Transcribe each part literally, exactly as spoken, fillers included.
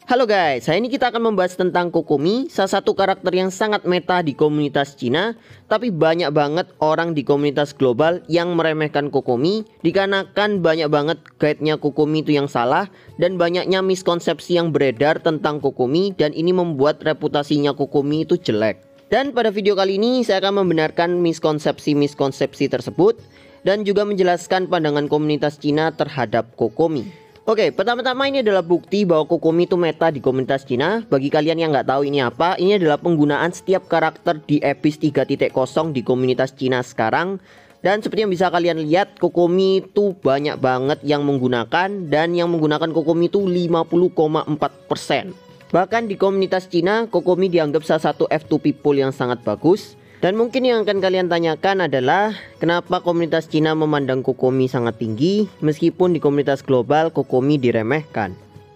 Halo guys, hari ini kita akan membahas tentang Kokomi, salah satu karakter yang sangat meta di komunitas Cina. Tapi banyak banget orang di komunitas global yang meremehkan Kokomi, dikarenakan banyak banget guide-nya Kokomi itu yang salah, dan banyaknya miskonsepsi yang beredar tentang Kokomi, dan ini membuat reputasinya Kokomi itu jelek. Dan pada video kali ini saya akan membenarkan miskonsepsi-miskonsepsi tersebut, dan juga menjelaskan pandangan komunitas Cina terhadap Kokomi. Oke, pertama-tama ini adalah bukti bahwa Kokomi itu meta di komunitas Cina. Bagi kalian yang nggak tahu ini apa, ini adalah penggunaan setiap karakter di Abyss tiga titik nol di komunitas Cina sekarang. Dan seperti yang bisa kalian lihat, Kokomi itu banyak banget yang menggunakan, dan yang menggunakan Kokomi itu lima puluh koma empat persen. Bahkan di komunitas Cina, Kokomi dianggap salah satu F two people yang sangat bagus. Dan mungkin yang akan kalian tanyakan adalah kenapa komunitas Cina memandang Kokomi sangat tinggi meskipun di komunitas global Kokomi diremehkan.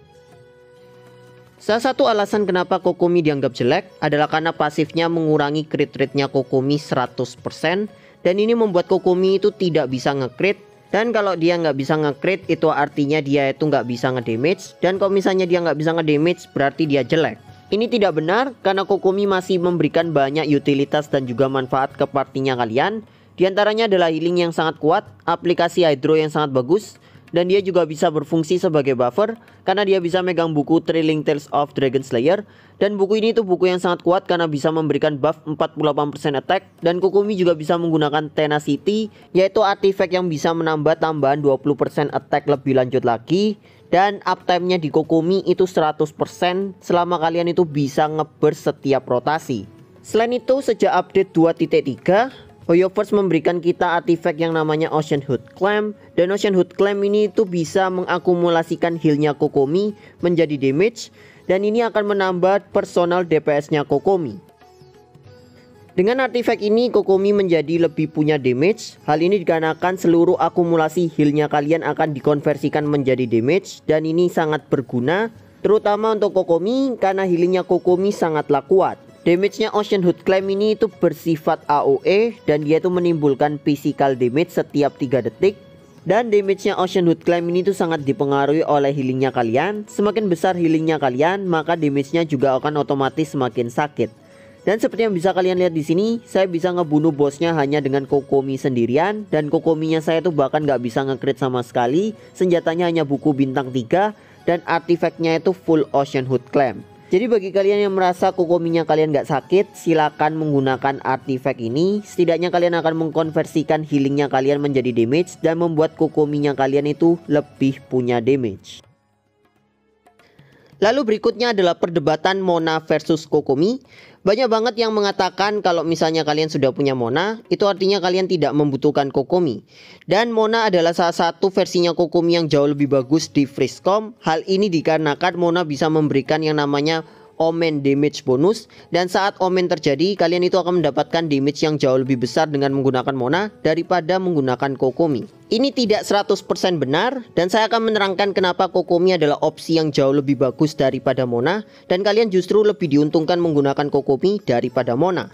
Salah satu alasan kenapa Kokomi dianggap jelek adalah karena pasifnya mengurangi crit rate-nya Kokomi seratus persen, dan ini membuat Kokomi itu tidak bisa nge-crit. Dan kalau dia nggak bisa nge-crit itu artinya dia itu nggak bisa ngedamage, dan kalau misalnya dia nggak bisa ngedamage berarti dia jelek. Ini tidak benar karena Kokomi masih memberikan banyak utilitas dan juga manfaat ke partinya kalian. Di antaranya adalah healing yang sangat kuat, aplikasi hydro yang sangat bagus, dan dia juga bisa berfungsi sebagai buffer karena dia bisa megang buku Thrilling Tales of Dragon Slayer. Dan buku ini tuh buku yang sangat kuat karena bisa memberikan buff empat puluh delapan persen attack. Dan Kokomi juga bisa menggunakan Tenacity, yaitu artifact yang bisa menambah tambahan dua puluh persen attack lebih lanjut lagi. Dan uptime-nya di Kokomi itu seratus persen selama kalian itu bisa ngeburst setiap rotasi. Selain itu, sejak update dua titik tiga, Hoyoverse memberikan kita artifact yang namanya Ocean Hood Clamp. Dan Ocean Hood Clamp ini itu bisa mengakumulasikan heal-nya Kokomi menjadi damage, dan ini akan menambah personal D P S-nya Kokomi. Dengan artifact ini Kokomi menjadi lebih punya damage. Hal ini dikarenakan seluruh akumulasi heal-nya kalian akan dikonversikan menjadi damage, dan ini sangat berguna terutama untuk Kokomi karena healingnya Kokomi sangatlah kuat. Damage-nya Ocean Hood Clamp ini itu bersifat A O E, dan dia itu menimbulkan physical damage setiap tiga detik. Dan damage-nya Ocean Hood Clamp ini tuh sangat dipengaruhi oleh healingnya kalian. Semakin besar healingnya kalian, maka damage-nya juga akan otomatis semakin sakit. Dan seperti yang bisa kalian lihat di sini, saya bisa ngebunuh bosnya hanya dengan Kokomi sendirian, dan Kokominya saya tuh bahkan nggak bisa nge-crit sama sekali. Senjatanya hanya buku bintang tiga, dan artifactnya itu full Ocean Hood Clamp. Jadi bagi kalian yang merasa Kokominya kalian nggak sakit, silakan menggunakan artifact ini. Setidaknya kalian akan mengkonversikan healingnya kalian menjadi damage, dan membuat Kokominya kalian itu lebih punya damage. Lalu berikutnya adalah perdebatan Mona versus Kokomi. Banyak banget yang mengatakan kalau misalnya kalian sudah punya Mona, itu artinya kalian tidak membutuhkan Kokomi. Dan Mona adalah salah satu versinya Kokomi yang jauh lebih bagus di Freezecom. Hal ini dikarenakan Mona bisa memberikan yang namanya Omen damage bonus, dan saat Omen terjadi kalian itu akan mendapatkan damage yang jauh lebih besar dengan menggunakan Mona daripada menggunakan Kokomi. Ini tidak seratus persen benar, dan saya akan menerangkan kenapa Kokomi adalah opsi yang jauh lebih bagus daripada Mona, dan kalian justru lebih diuntungkan menggunakan Kokomi daripada Mona.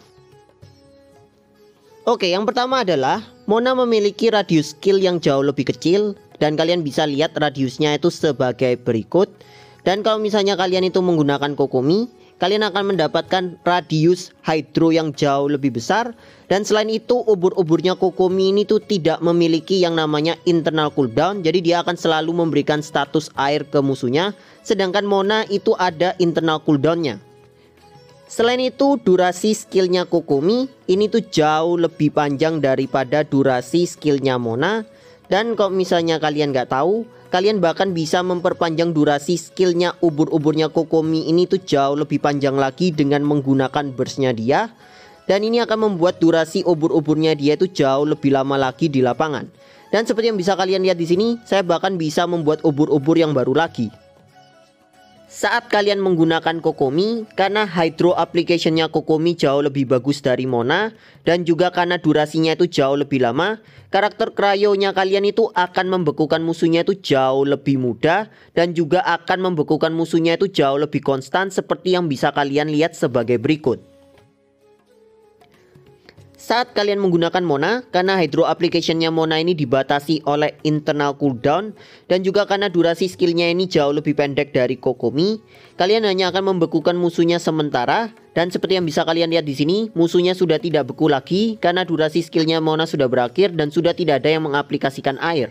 Oke, yang pertama adalah Mona memiliki radius skill yang jauh lebih kecil, dan kalian bisa lihat radiusnya itu sebagai berikut. Dan kalau misalnya kalian itu menggunakan Kokomi, kalian akan mendapatkan radius hydro yang jauh lebih besar. Dan selain itu, ubur-uburnya Kokomi ini tuh tidak memiliki yang namanya internal cooldown. Jadi dia akan selalu memberikan status air ke musuhnya. Sedangkan Mona itu ada internal cooldownnya. Selain itu, durasi skillnya Kokomi ini tuh jauh lebih panjang daripada durasi skillnya Mona. Dan kalau misalnya kalian nggak tahu, kalian bahkan bisa memperpanjang durasi skillnya ubur-uburnya Kokomi ini tuh jauh lebih panjang lagi dengan menggunakan burstnya dia. Dan ini akan membuat durasi ubur-uburnya dia itu jauh lebih lama lagi di lapangan. Dan seperti yang bisa kalian lihat di sini, saya bahkan bisa membuat ubur-ubur yang baru lagi. Saat kalian menggunakan Kokomi, karena hydro application-nya Kokomi jauh lebih bagus dari Mona, dan juga karena durasinya itu jauh lebih lama, karakter cryo-nya kalian itu akan membekukan musuhnya itu jauh lebih mudah, dan juga akan membekukan musuhnya itu jauh lebih konstan seperti yang bisa kalian lihat sebagai berikut. saat kalian menggunakan Mona, karena hydro application-nya Mona ini dibatasi oleh internal cooldown dan juga karena durasi skillnya ini jauh lebih pendek dari Kokomi, kalian hanya akan membekukan musuhnya sementara. Dan seperti yang bisa kalian lihat di sini, musuhnya sudah tidak beku lagi karena durasi skillnya Mona sudah berakhir dan sudah tidak ada yang mengaplikasikan air.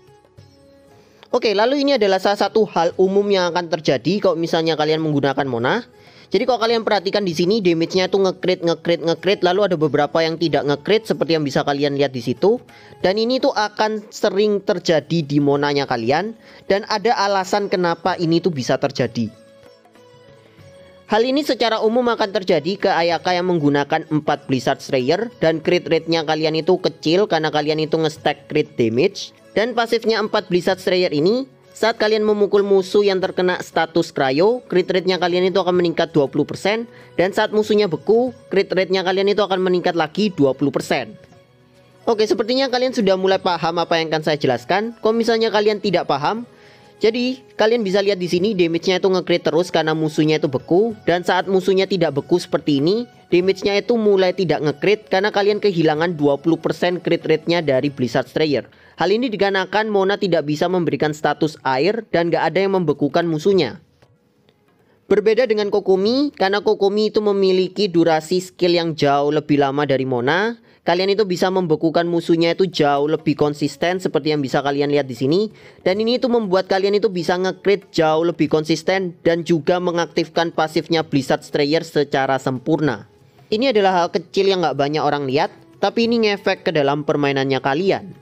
Oke, lalu ini adalah salah satu hal umum yang akan terjadi kalau misalnya kalian menggunakan Mona. Jadi kalau kalian perhatikan di sini, damage-nya itu nge-crit, nge-crit, nge-crit, lalu ada beberapa yang tidak nge-crit seperti yang bisa kalian lihat di situ. Dan ini tuh akan sering terjadi di Monanya kalian, dan ada alasan kenapa ini tuh bisa terjadi. Hal ini secara umum akan terjadi ke Ayaka yang menggunakan empat Blizzard Slayer dan crit rate-nya kalian itu kecil karena kalian itu nge-stack crit damage. Dan pasifnya empat Blizzard Slayer ini, saat kalian memukul musuh yang terkena status cryo, crit rate-nya kalian itu akan meningkat dua puluh persen. Dan saat musuhnya beku, crit rate-nya kalian itu akan meningkat lagi dua puluh persen. Oke, sepertinya kalian sudah mulai paham apa yang akan saya jelaskan. Kalau misalnya kalian tidak paham, jadi kalian bisa lihat di sini damage-nya itu nge-crit terus karena musuhnya itu beku. Dan saat musuhnya tidak beku seperti ini, damage-nya itu mulai tidak nge-crit karena kalian kehilangan dua puluh persen crit rate-nya dari Blizzard Slayer. Hal ini dikarenakan Mona tidak bisa memberikan status air dan gak ada yang membekukan musuhnya. Berbeda dengan Kokomi, karena Kokomi itu memiliki durasi skill yang jauh lebih lama dari Mona. Kalian itu bisa membekukan musuhnya itu jauh lebih konsisten seperti yang bisa kalian lihat di sini. Dan ini itu membuat kalian itu bisa nge-crit jauh lebih konsisten dan juga mengaktifkan pasifnya Blizzard Slayer secara sempurna. Ini adalah hal kecil yang gak banyak orang lihat, tapi ini ngefek ke dalam permainannya kalian.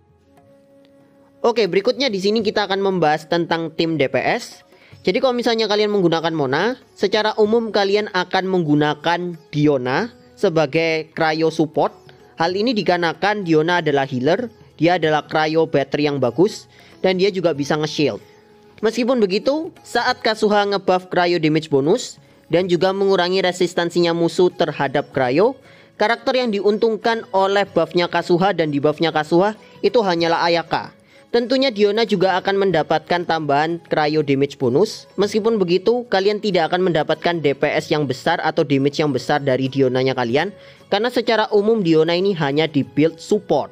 Oke, berikutnya di sini kita akan membahas tentang tim D P S. Jadi kalau misalnya kalian menggunakan Mona, secara umum kalian akan menggunakan Diona sebagai cryo support. Hal ini dikarenakan Diona adalah healer, dia adalah cryo battery yang bagus, dan dia juga bisa nge-shield. Meskipun begitu, saat Kazuha ngebuff cryo damage bonus dan juga mengurangi resistansinya musuh terhadap cryo, karakter yang diuntungkan oleh buffnya Kazuha dan debuffnya Kazuha itu hanyalah Ayaka. Tentunya Diona juga akan mendapatkan tambahan cryo damage bonus. Meskipun begitu, kalian tidak akan mendapatkan D P S yang besar atau damage yang besar dari Dionanya kalian, karena secara umum Diona ini hanya di build support.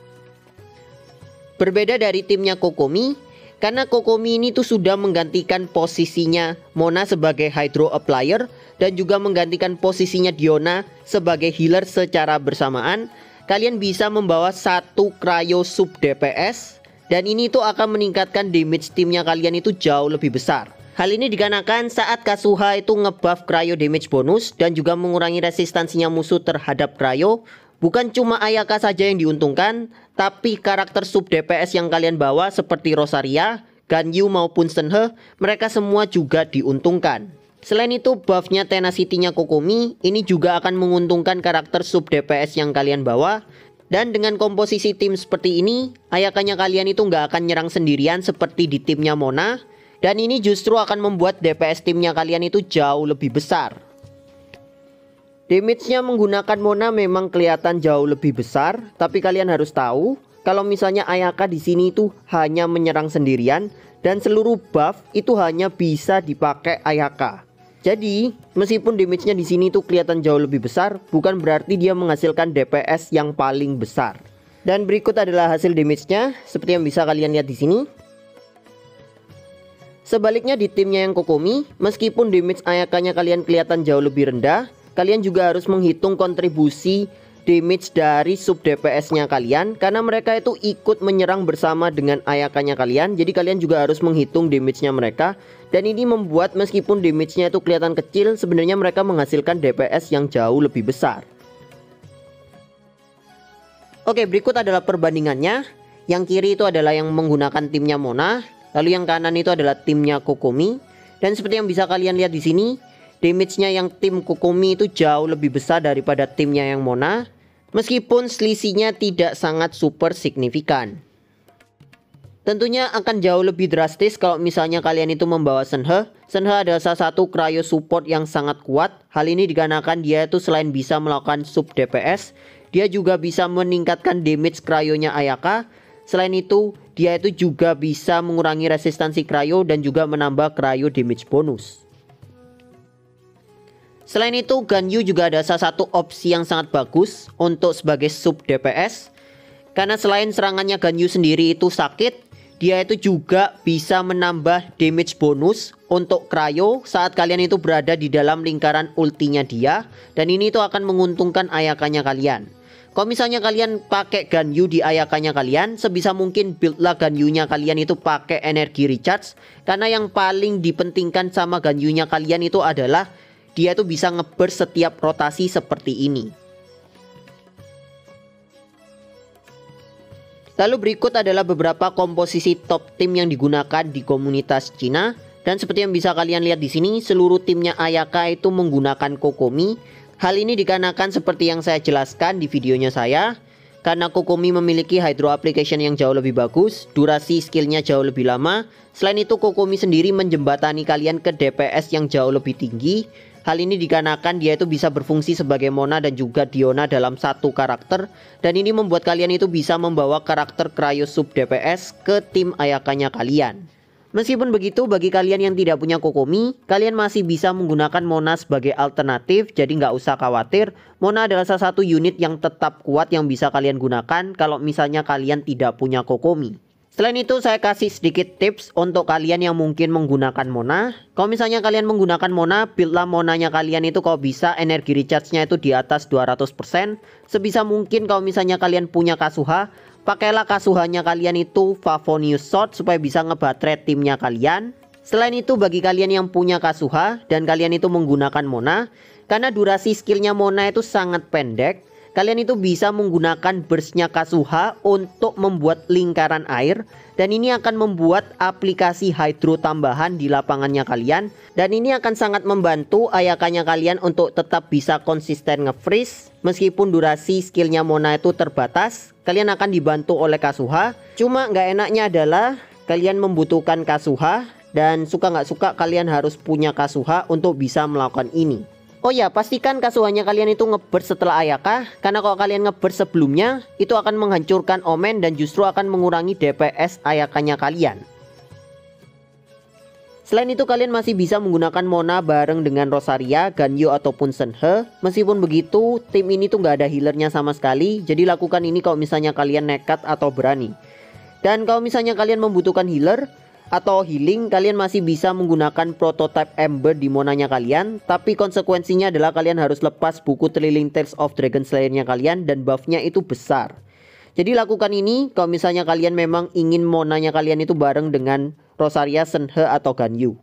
Berbeda dari timnya Kokomi, karena Kokomi ini tuh sudah menggantikan posisinya Mona sebagai hydro applier dan juga menggantikan posisinya Diona sebagai healer secara bersamaan. Kalian bisa membawa satu cryo sub D P S. Dan ini tuh akan meningkatkan damage timnya kalian itu jauh lebih besar. Hal ini dikarenakan saat Kazuha itu ngebuff cryo damage bonus dan juga mengurangi resistansinya musuh terhadap cryo, bukan cuma Ayaka saja yang diuntungkan, tapi karakter sub D P S yang kalian bawa seperti Rosaria, Ganyu maupun Shenhe, mereka semua juga diuntungkan. Selain itu, buffnya Tenacity-nya Kokomi ini juga akan menguntungkan karakter sub D P S yang kalian bawa. Dan dengan komposisi tim seperti ini, Ayakanya kalian itu nggak akan nyerang sendirian seperti di timnya Mona. Dan ini justru akan membuat D P S timnya kalian itu jauh lebih besar. Damage-nya menggunakan Mona memang kelihatan jauh lebih besar, tapi kalian harus tahu kalau misalnya Ayaka di sini itu hanya menyerang sendirian dan seluruh buff itu hanya bisa dipakai Ayaka. Jadi, meskipun damage-nya di sini tuh kelihatan jauh lebih besar, bukan berarti dia menghasilkan D P S yang paling besar. Dan berikut adalah hasil damage-nya, seperti yang bisa kalian lihat di sini. Sebaliknya di timnya yang Kokomi, meskipun damage Ayakanya kalian kelihatan jauh lebih rendah, kalian juga harus menghitung kontribusi damage dari sub D P S-nya kalian, karena mereka itu ikut menyerang bersama dengan Ayakanya kalian. Jadi kalian juga harus menghitung damage-nya mereka. Dan ini membuat meskipun damage-nya itu kelihatan kecil, sebenarnya mereka menghasilkan D P S yang jauh lebih besar. Oke, berikut adalah perbandingannya. Yang kiri itu adalah yang menggunakan timnya Mona, lalu yang kanan itu adalah timnya Kokomi. Dan seperti yang bisa kalian lihat di sini, damage-nya yang tim Kokomi itu jauh lebih besar daripada timnya yang Mona, meskipun selisihnya tidak sangat super signifikan. Tentunya akan jauh lebih drastis kalau misalnya kalian itu membawa Shenhe. Shenhe adalah salah satu cryo support yang sangat kuat. Hal ini dikarenakan dia itu selain bisa melakukan sub D P S, dia juga bisa meningkatkan damage cryonya Ayaka. Selain itu, dia itu juga bisa mengurangi resistansi cryo dan juga menambah cryo damage bonus. Selain itu, Ganyu juga ada salah satu opsi yang sangat bagus untuk sebagai sub D P S. Karena selain serangannya Ganyu sendiri itu sakit, dia itu juga bisa menambah damage bonus untuk Cryo saat kalian itu berada di dalam lingkaran ultinya dia. Dan ini itu akan menguntungkan Ayakannya kalian. Kalau misalnya kalian pakai Ganyu di Ayakannya kalian, sebisa mungkin build-lah Ganyunya kalian itu pakai energi recharge. Karena yang paling dipentingkan sama Ganyunya kalian itu adalah dia itu bisa ngeburst setiap rotasi seperti ini. Lalu berikut adalah beberapa komposisi top tim yang digunakan di komunitas Cina. Dan seperti yang bisa kalian lihat di sini, seluruh timnya Ayaka itu menggunakan Kokomi. Hal ini dikarenakan seperti yang saya jelaskan di videonya saya. Karena Kokomi memiliki hydro application yang jauh lebih bagus, durasi skillnya jauh lebih lama. Selain itu, Kokomi sendiri menjembatani kalian ke D P S yang jauh lebih tinggi. Hal ini dikarenakan dia itu bisa berfungsi sebagai Mona dan juga Diona dalam satu karakter. Dan ini membuat kalian itu bisa membawa karakter Cryo sub D P S ke tim Ayakannya kalian. Meskipun begitu, bagi kalian yang tidak punya Kokomi, kalian masih bisa menggunakan Mona sebagai alternatif. Jadi nggak usah khawatir, Mona adalah salah satu unit yang tetap kuat yang bisa kalian gunakan kalau misalnya kalian tidak punya Kokomi. Selain itu, saya kasih sedikit tips untuk kalian yang mungkin menggunakan Mona. Kalau misalnya kalian menggunakan Mona, build-lah Monanya kalian itu kalau bisa energi recharge-nya itu di atas dua ratus persen. Sebisa mungkin kalau misalnya kalian punya Kazuha, pakailah Kazuhanya kalian itu Favonius Sword supaya bisa ngebaterai timnya kalian. Selain itu, bagi kalian yang punya Kazuha dan kalian itu menggunakan Mona, karena durasi skillnya Mona itu sangat pendek, kalian itu bisa menggunakan burstnya Kazuha untuk membuat lingkaran air. Dan ini akan membuat aplikasi hydro tambahan di lapangannya kalian. Dan ini akan sangat membantu Ayakannya kalian untuk tetap bisa konsisten nge-freeze. Meskipun durasi skillnya Mona itu terbatas, kalian akan dibantu oleh Kazuha. Cuma nggak enaknya adalah kalian membutuhkan Kazuha. Dan suka nggak suka kalian harus punya Kazuha untuk bisa melakukan ini. Oh ya, pastikan Kazuhanya kalian itu ngeburst setelah Ayaka. Karena kalau kalian ngeburst sebelumnya, itu akan menghancurkan Omen dan justru akan mengurangi D P S Ayakannya kalian. Selain itu, kalian masih bisa menggunakan Mona bareng dengan Rosaria, Ganyu ataupun Shenhe. Meskipun begitu, tim ini tuh nggak ada healernya sama sekali. Jadi lakukan ini kalau misalnya kalian nekat atau berani. Dan kalau misalnya kalian membutuhkan healer atau healing, kalian masih bisa menggunakan prototype Ember di Monanya kalian. Tapi konsekuensinya adalah kalian harus lepas buku Thrilling Tales of Dragon Slayer-nya kalian dan buffnya itu besar. Jadi lakukan ini kalau misalnya kalian memang ingin Monanya kalian itu bareng dengan Rosaria, Shenhe atau Ganyu.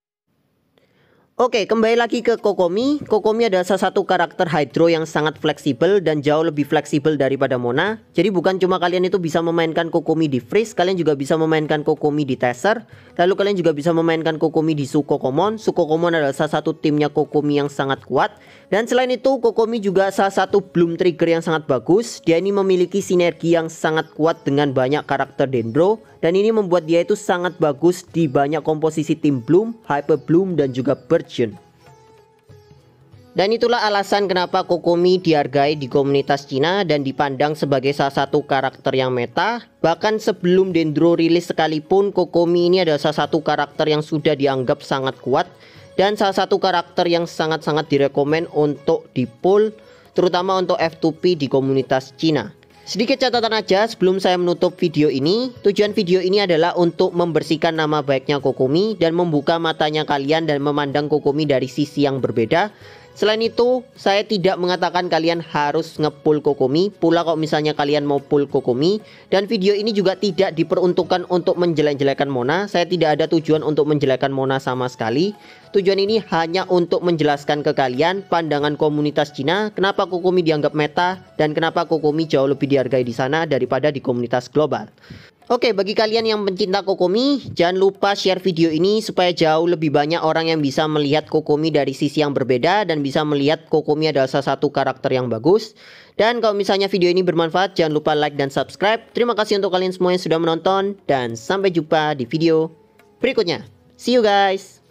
Oke, kembali lagi ke Kokomi. Kokomi adalah salah satu karakter hydro yang sangat fleksibel dan jauh lebih fleksibel daripada Mona. Jadi bukan cuma kalian itu bisa memainkan Kokomi di freeze, kalian juga bisa memainkan Kokomi di Taser. Lalu kalian juga bisa memainkan Kokomi di Sukokomon. Sukokomon adalah salah satu timnya Kokomi yang sangat kuat. Dan selain itu, Kokomi juga salah satu Bloom Trigger yang sangat bagus. Dia ini memiliki sinergi yang sangat kuat dengan banyak karakter Dendro. Dan ini membuat dia itu sangat bagus di banyak komposisi tim Bloom, Hyper Bloom, dan juga Burgeon. Dan itulah alasan kenapa Kokomi dihargai di komunitas Cina dan dipandang sebagai salah satu karakter yang meta. Bahkan sebelum Dendro rilis sekalipun, Kokomi ini adalah salah satu karakter yang sudah dianggap sangat kuat. Dan salah satu karakter yang sangat-sangat direkomend untuk di pull, terutama untuk F dua P di komunitas Cina. Sedikit catatan aja sebelum saya menutup video ini. Tujuan video ini adalah untuk membersihkan nama baiknya Kokomi dan membuka matanya kalian dan memandang Kokomi dari sisi yang berbeda. Selain itu, saya tidak mengatakan kalian harus nge-pull Kokomi. Pula kalau misalnya kalian mau pull Kokomi. Dan video ini juga tidak diperuntukkan untuk menjelek-jelekan Mona. Saya tidak ada tujuan untuk menjelekkan Mona sama sekali. Tujuan ini hanya untuk menjelaskan ke kalian pandangan komunitas Cina, kenapa Kokomi dianggap meta dan kenapa Kokomi jauh lebih dihargai di sana daripada di komunitas global. Oke, bagi kalian yang pencinta Kokomi, jangan lupa share video ini supaya jauh lebih banyak orang yang bisa melihat Kokomi dari sisi yang berbeda dan bisa melihat Kokomi adalah salah satu karakter yang bagus. Dan kalau misalnya video ini bermanfaat, jangan lupa like dan subscribe. Terima kasih untuk kalian semua yang sudah menonton dan sampai jumpa di video berikutnya. See you guys.